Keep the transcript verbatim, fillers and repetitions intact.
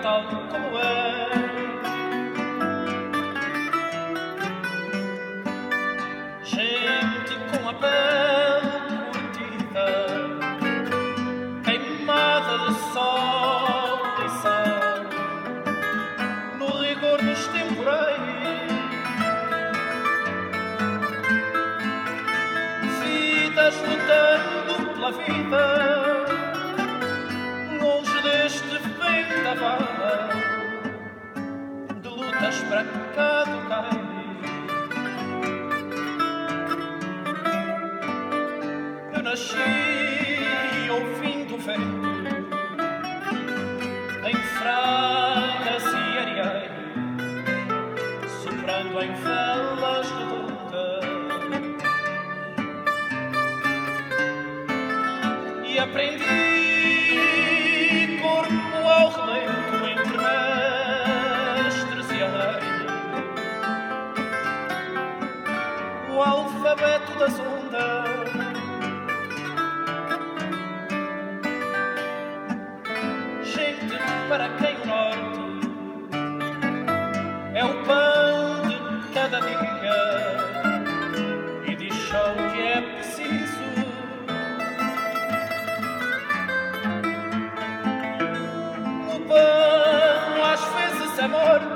tal como é. Gente com a pele curtida, queimada de sol e sal, no rigor dos temporais, vidas lutando pela vida, longe deste vendaval de lutas para caducar. Eu nasci ouvindo o vento em fraldas e areais, soprando em velas redondas, e aprendi corpo ao relento entre mestres e areia, o alfabeto das ondas. Para quem o norte é o pão de cada dia e diz só o que é preciso. O pão às vezes é morte,